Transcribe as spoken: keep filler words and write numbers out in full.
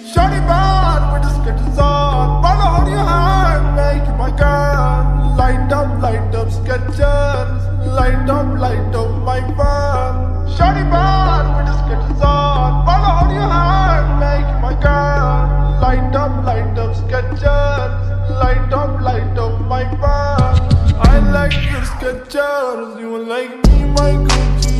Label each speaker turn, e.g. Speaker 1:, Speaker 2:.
Speaker 1: Shawty bad with the sketches on. Wanna hold your hand, make you my girl. Light up, light up sketches. Light up, light up my fun. Shawty bad with the sketches on. Wanna hold your hand, make you my girl. Light up, light up sketches. Light up, light up my fun. I like your sketches. You like me, my Gucci.